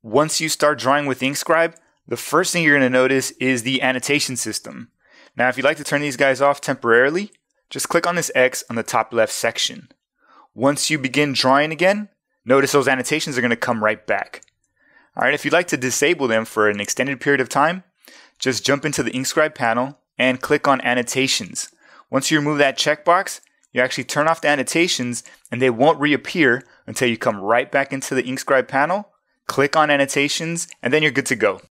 Once you start drawing with InkScribe, the first thing you're going to notice is the annotation system. Now, if you'd like to turn these guys off temporarily, just click on this X on the top left section. Once you begin drawing again, notice those annotations are going to come right back. Alright, if you'd like to disable them for an extended period of time, just jump into the InkScribe panel and click on Annotations. Once you remove that checkbox, you actually turn off the annotations and they won't reappear until you come right back into the InkScribe panel, click on Annotations, and then you're good to go.